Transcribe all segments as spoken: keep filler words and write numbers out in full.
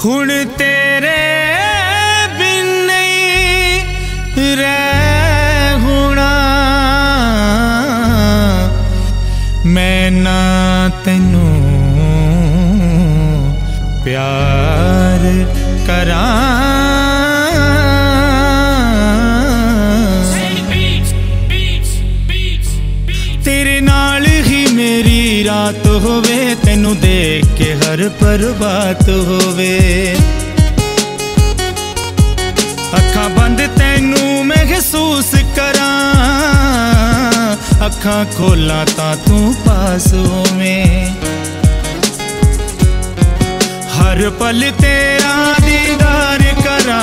हुण तेरे बिन नहीं रह होना, मैं ना तैनू प्यार करा। तेरे नाल ही मेरी रात होवे, तैनू देख के हर प्रभात होवे। अखां बंद तैनू महसूस करा, अखां खोला तां तू पास होवें। हर पल तेरा दीदार करा,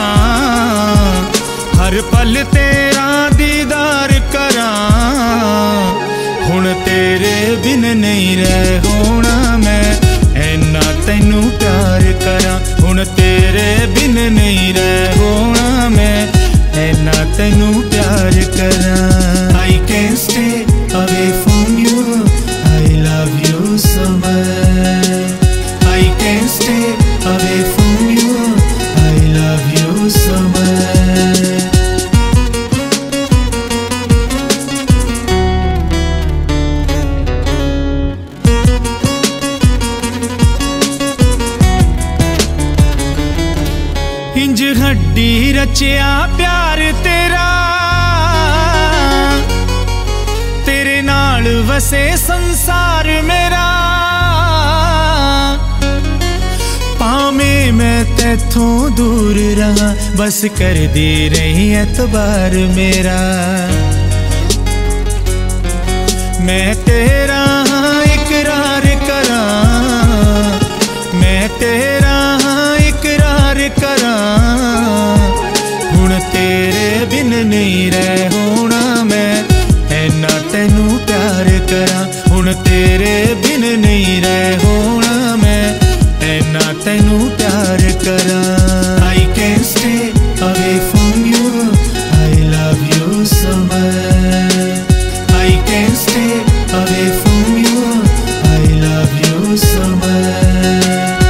हर पल तेरा दीदार करा। हुण तेरे बिन नहीं रह होना, मैं ऐना तैनू प्यार करा। हुण तेरे बिन नहीं रह होना, मैं ऐना तैनू प्यार करा। I can't stay away from you, I love you so much। I can't stay away from you, I love you so much। इंज हड्डी रचिया प्यार तेरा, तेरे नाल वसे संसार मेरा। पावें मैं तैथों दूर रहा, बस कर दे रही एतबार मेरा। मैं तेरा इकरार करा, मैं तेरा इकरार करा। हुण तेरे बिन नहीं रह होना, मैं ऐना तैनू प्यार करा। हुण तेरे बिन नहीं रह होना, मैं ऐना तैनू प्यार करा। I can't stay away from you, I love you so much। I can't stay away from you, I love you so much।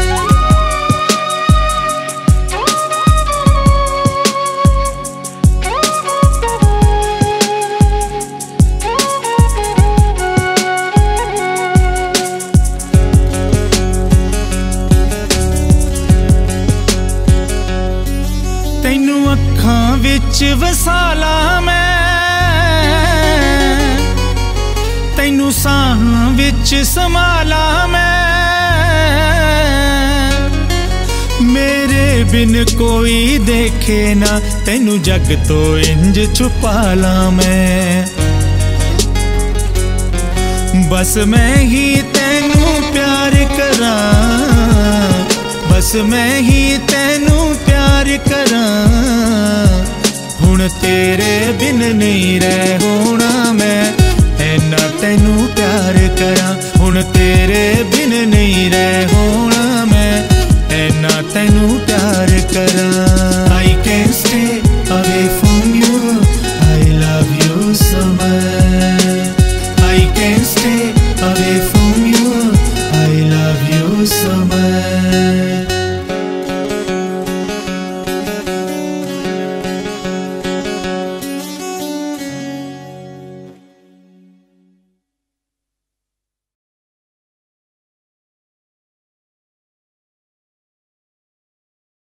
तैनू अखां विच वसाला मैं, तैनू साहां विच समाला मैं। मेरे बिन कोई देखे ना, तैनू जग तो इंज छुपा ला मैं। बस मैं ही तैनू प्यार करा, बस मैं ही तैनू प्यार करा। हुण तेरे बिन नहीं रह होना, मैं ऐना तैनू प्यार करा। हुण तेरे बिन